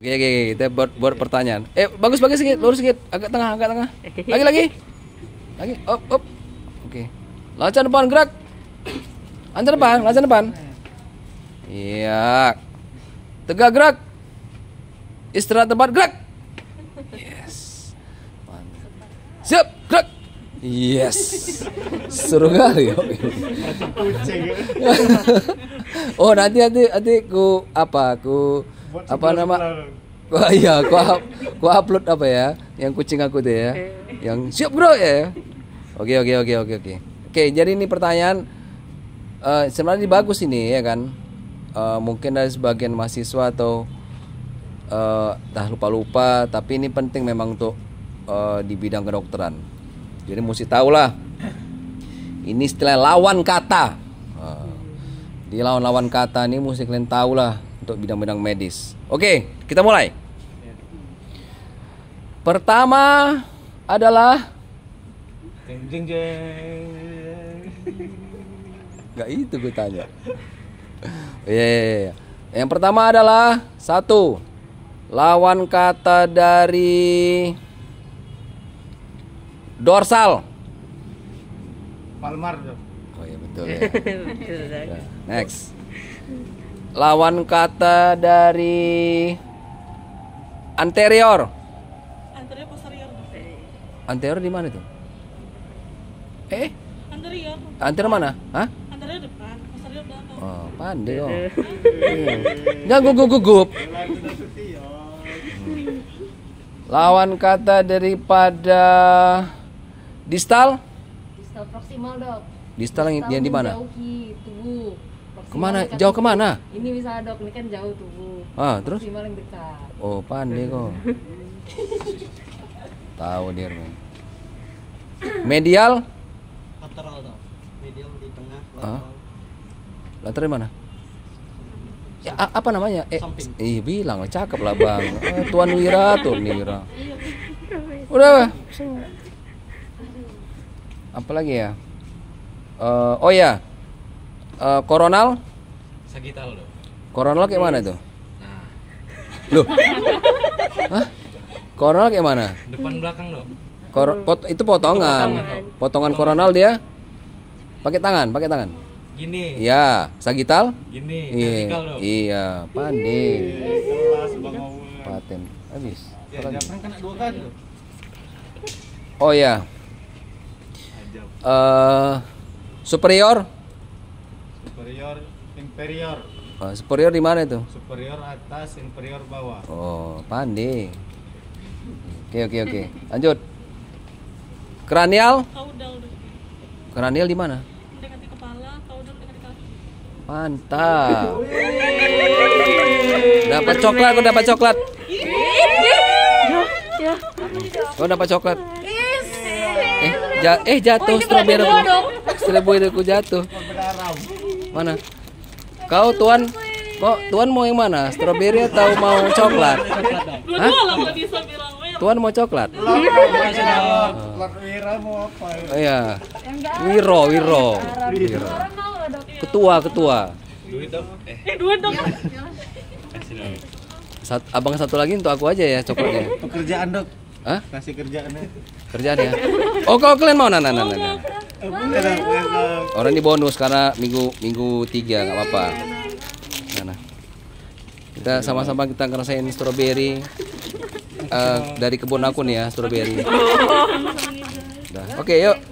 Oke, kita buat pertanyaan. Bagus sedikit, lurus sedikit, agak tengah. Lagi. Op. Oke. Lancar depan, gerak. Lancar depan. Iya. Tegak gerak. Istirahat tempat, gerak. Yes. Siap, gerak. Yes. Seru kali. Oh, nanti ku upload apa ya? Yang kucing aku tuh ya. Yang siap, bro ya. Oke. Oke, jadi ini pertanyaan sebenarnya bagus ini ya kan. Mungkin dari sebagian mahasiswa atau dah lupa, tapi ini penting memang untuk di bidang kedokteran. Jadi mesti tahu lah. Ini istilah lawan kata. Di lawan kata ini mesti kalian tahu lah untuk bidang-bidang medis. Oke, kita mulai. Pertama adalah jeng. Gak itu gue tanya. Iya. Yang pertama adalah 1. Lawan kata dari dorsal. Palmar. Oh iya betul ya. Nah, next. Lawan kata dari anterior. Anterior posterior. Anterior di mana tuh? Anterior. Anterior mana? Hah? Anterior depan, posterior belakang. Oh, pandai oh. Jangan gugup. Lawan kata daripada distal. Distal proksimal, Dok. Distal yang di mana? Menjauhi tubuh. Kemana? Jauh kemana? Ini bisa, Dok. Ini kan jauh tubuh. Terus? Proksimal yang dekat. Oh, pandai kok. Tahu dia. Medial? Lateral dong. Medial di tengah. Lateral di mana? Ya, apa namanya? Samping. Bilang lah, cakep lah bang. Tuan Wira. Udah. Apa lagi ya? Oh ya. Koronal? Sagital loh. Koronal kayak mana tuh? Loh? Hah? Koronal kayak mana? Depan belakang loh. Itu potongan koronal dia pakai tangan. Gini. Iya, sagital. Gini. Iya, Vertikal loh. iya, pandai. Kelas Bang Owen. Paten habis. Ya, jangan kena 2 kali loh. Oh ya. Ajab. Superior. Superior, inferior. Superior di mana itu? Superior atas, inferior bawah. Oh, pandai. Oke. Lanjut. Kranial. Kaudal. Kranial di mana? Mendekati kepala, kaudal mendekati kaki. Mantap. Dapat coklat. Kau dapat coklat. Jatuh strawberry. Strawberry ku jatuh. Mana? Kau tuan mau yang mana? Strawberry atau mau coklat? Hah? Dua lah bisa bilang. Tuan mau coklat? Wira mau apa? Oh iya. Wiro. Ketua. Duit dong. Dua dong. Abang satu lagi untuk aku aja ya coklatnya. Pekerjaan dok. Hah? Kasih kerjaannya. Kerjaan ya? Oh, kalau kalian mau nah. Boleh. Orang ini bonus karena minggu 3 nggak apa-apa. Nah. Kita sama-sama kita ngerasain strawberry dari kebun aku nih ya, strawberry. Oke, yuk.